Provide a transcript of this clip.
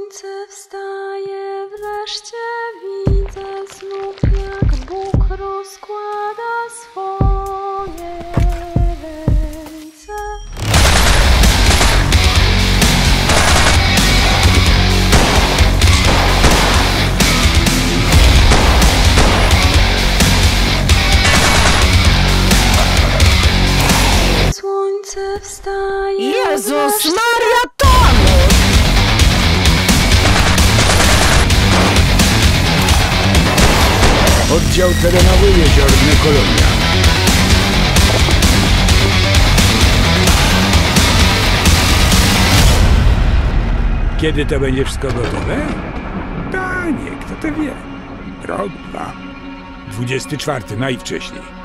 Słońce wstaje, wreszcie widzę znów, jak Bóg rozkłada swoje ręce. Słońce wstaje. Jezus Maria, Tonu! Oddział terenowy Jeziorne Kolonia. Kiedy to będzie wszystko gotowe? Panie, kto to wie? Rok, dwa. 24 najwcześniej.